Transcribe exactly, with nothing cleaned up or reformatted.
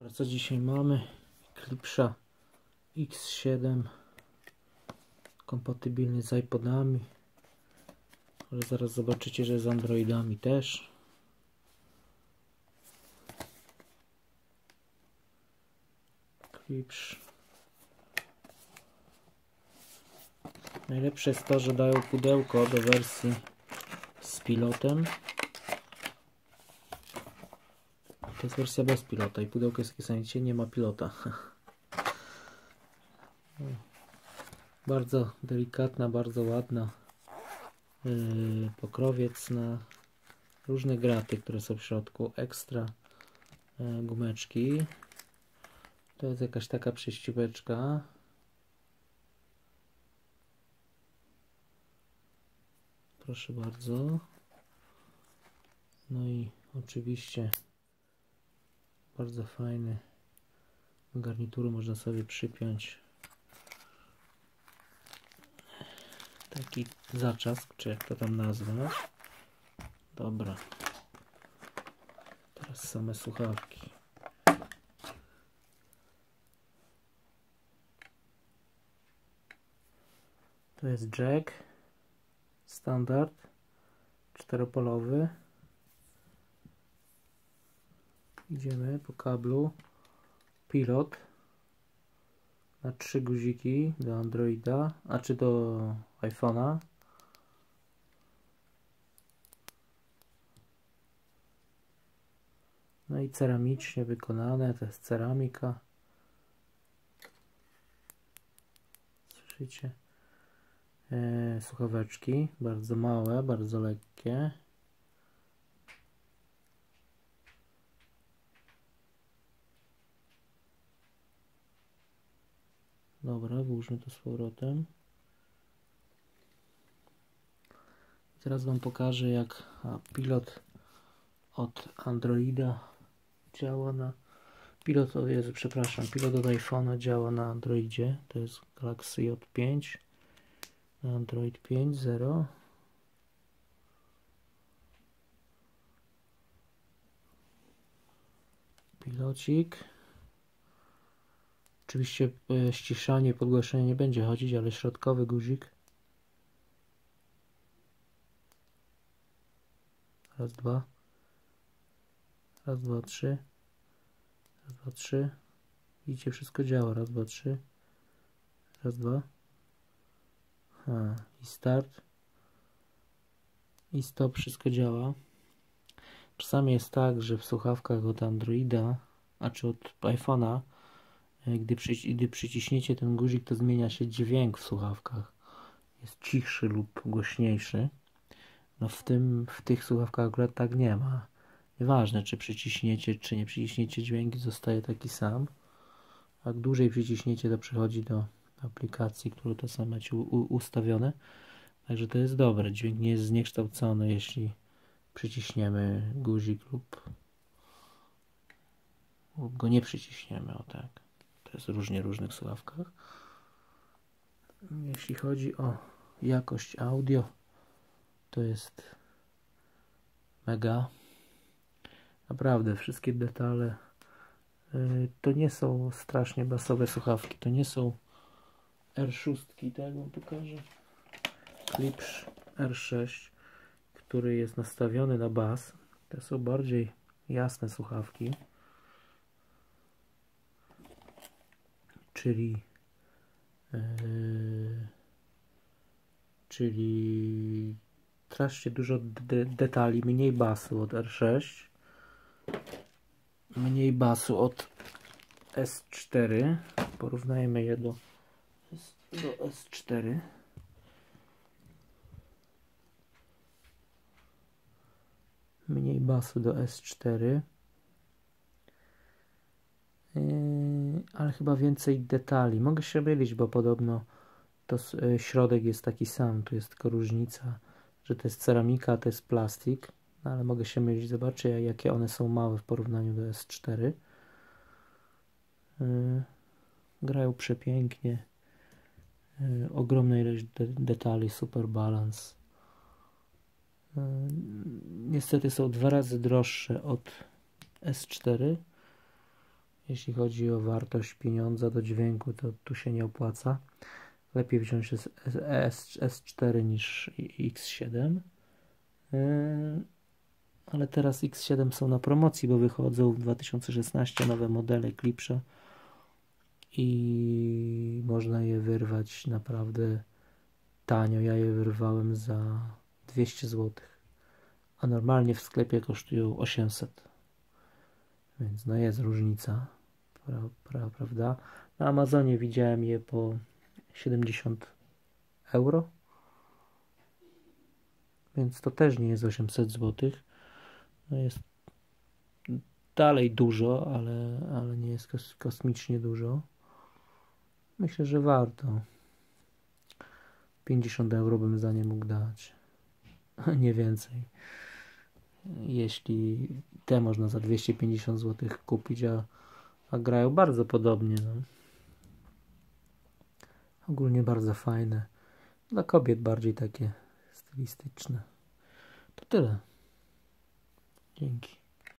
Co dzisiaj mamy? Klipsza X siedem kompatybilny z iPodami, ale zaraz zobaczycie, że z Androidami też. Klipsz. Najlepsze jest to, że dają pudełko do wersji z pilotem. To jest wersja bez pilota i pudełko jest takie same, nie ma pilota. Bardzo delikatna, bardzo ładna yy, pokrowiec na różne graty, które są w środku. Ekstra yy, gumeczki. To jest jakaś taka prześciupeczka. Proszę bardzo. No i oczywiście bardzo fajny. Do garnituru można sobie przypiąć taki zaczask, czy jak to tam nazwać. Dobra. Teraz same słuchawki. To jest jack standard czteropolowy. Idziemy po kablu. Pilot na trzy guziki do Androida, a czy do iPhone'a. No i ceramicznie wykonane, to jest ceramika. Słyszycie? E, słuchaweczki, bardzo małe, bardzo lekkie. Dobra, włóżmy to z powrotem. Teraz Wam pokażę, jak pilot od Androida działa na... Pilot, o Jezu, przepraszam, pilot od iPhone'a działa na Androidzie. To jest Galaxy J pięć. Na Android pięć zero. Pilocik. Oczywiście e, ściszanie, podgłoszenie nie będzie chodzić, ale środkowy guzik. Raz, dwa. Raz, dwa, trzy. Raz, dwa, trzy. Widzicie, wszystko działa. Raz, dwa, trzy. Raz, dwa. A, i start. I stop, wszystko działa. Czasami jest tak, że w słuchawkach od Androida, a czy od iPhone'a, Gdy, przy, gdy przyciśniecie ten guzik, to zmienia się dźwięk w słuchawkach. Jest cichszy lub głośniejszy. No w tym, w tych słuchawkach akurat tak nie ma. Nieważne, czy przyciśniecie, czy nie przyciśniecie, dźwięk zostaje taki sam. Jak dłużej przyciśniecie, to przechodzi do aplikacji, które to są macie u, u, ustawione. Także to jest dobre. Dźwięk nie jest zniekształcony, jeśli przyciśniemy guzik lub, lub go nie przyciśniemy. O tak. To jest różnie w różnych słuchawkach. Jeśli chodzi o jakość audio, to jest mega. Naprawdę, wszystkie detale. Yy, to nie są strasznie basowe słuchawki. To nie są R sześć, tak wam pokażę. Klipsz R sześć, który jest nastawiony na bas. To są bardziej jasne słuchawki. Czyli yy, czyli strasznie dużo de detali, mniej basu od R sześć, mniej basu od S cztery. Porównajmy je do, do S cztery. Mniej basu do S cztery. Yy, ale chyba więcej detali. Mogę się mylić, bo podobno to yy, środek jest taki sam. Tu jest tylko różnica, że to jest ceramika, a to jest plastik. No, ale mogę się mylić. Zobaczę, jakie one są małe w porównaniu do S cztery. Yy, grają przepięknie. Yy, ogromna ilość de detali, super balans. Yy, niestety są dwa razy droższe od S cztery. jeśli chodzi o wartość pieniądza do dźwięku, to tu się nie opłaca. Lepiej wziąć S cztery niż X siedem. Ale teraz X siedem są na promocji, bo wychodzą w dwa tysiące szesnastym nowe modele Klipsza i można je wyrwać naprawdę tanio. Ja je wyrwałem za dwieście złotych, a normalnie w sklepie kosztują osiemset. Więc no jest różnica, pra, pra, prawda? Na Amazonie widziałem je po siedemdziesiąt euro, więc to też nie jest osiemset złotych. No jest dalej dużo, ale, ale nie jest kos kosmicznie dużo. Myślę, że warto. pięćdziesiąt euro bym za nie mógł dać. Nie więcej. Jeśli te można za dwieście pięćdziesiąt złotych kupić, a, a grają bardzo podobnie. No. Ogólnie bardzo fajne. Dla kobiet bardziej takie stylistyczne. To tyle. Dzięki.